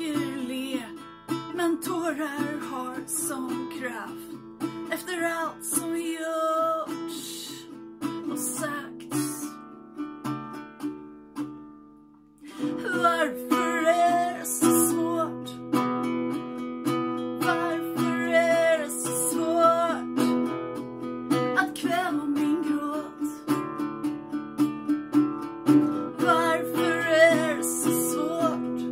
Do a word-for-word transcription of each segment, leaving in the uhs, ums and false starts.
försöker le, men tårar har sån kraft. Efter allt som gjorts och sagts. Varför är det så svårt? Varför är det så svårt att kväva min gråt? Varför är det så svårt?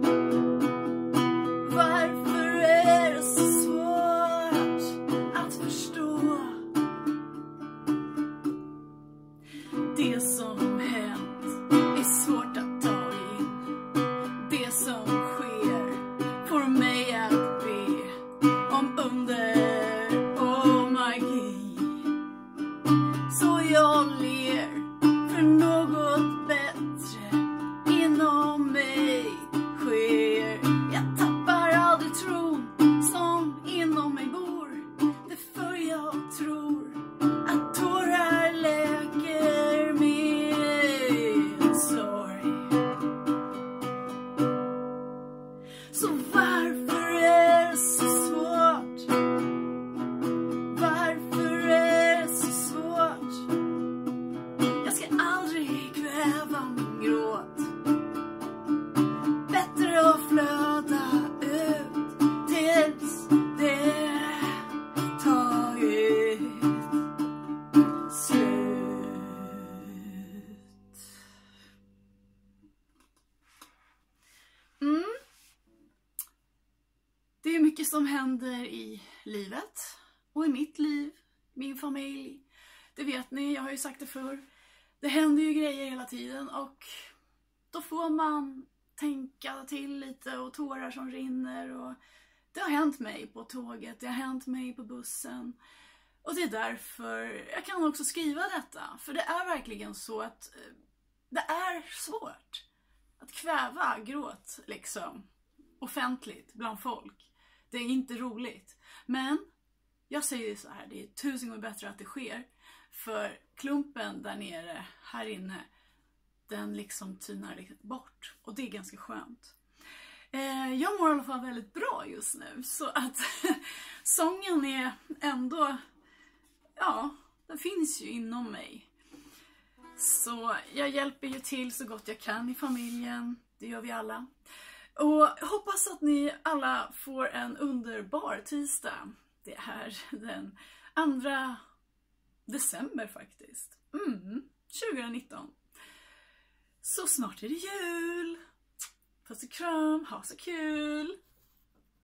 Varför är det så svårt att förstå? Det som hänt är svårt att ta in. Det som sker får mig att be om under och magi. Så jag ler för något bättre inom mig sker. Jag tappar aldrig tron som inom mig bor. Det är för jag tror att tårar läker min sorg. Så varför är det så svårt? Varför är det så svårt? Jag ska aldrig kväva min gråt. Bättre att flöda ut tills det tagit slut. Mm. Det är mycket som händer i livet och i mitt liv, min familj. Det vet ni, jag har ju sagt det förr. Det händer ju grejer hela tiden och då får man tänka till lite och tårar som rinner. Och det har hänt mig på tåget, det har hänt mig på bussen. Och det är därför jag kan också skriva detta. För det är verkligen så att det är svårt att kväva gråt liksom offentligt bland folk. Det är inte roligt. Men jag säger så här, det är tusen gånger bättre att det sker. För klumpen där nere, här inne, den liksom tynar bort. Och det är ganska skönt. Eh, jag mår i alla fall väldigt bra just nu. Så att sången är ändå, ja, den finns ju inom mig. Så jag hjälper ju till så gott jag kan i familjen. Det gör vi alla. Och hoppas att ni alla får en underbar tisdag. Det är den andra december faktiskt. Mm, tjugonitton. Så snart är det jul. Puss och kram, ha så kul.